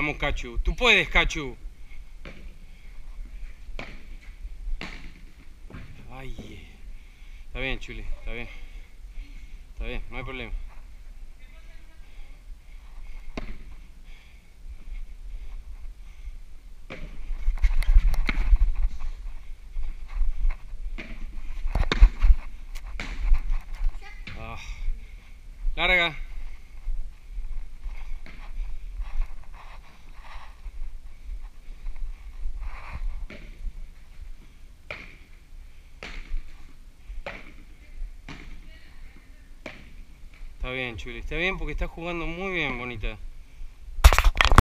Vamos, Cachu. Tú puedes, Cachu. Ay. Está bien, Chuli. Está bien. Está bien, no hay problema. Ah. Larga. Está bien, Chuli. Está bien porque estás jugando muy bien, bonita.